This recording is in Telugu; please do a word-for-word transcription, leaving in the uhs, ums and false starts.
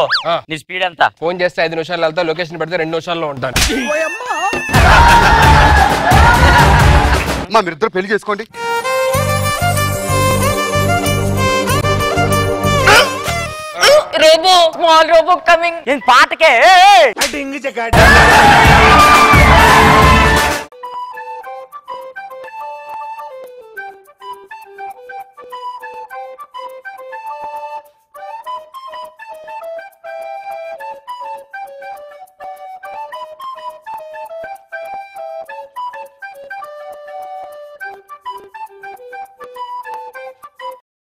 నీ స్పీడ్ ఎంత? ఫోన్ చేస్తే ఐదు నిమిషాలు వెళ్తా, లొకేషన్ పెడితే రెండు నిమిషాల్లో ఉంటాను. మా మీరిద్దరు పెళ్లి చేసుకోండి. Robo small robo coming. ఏం పాటకే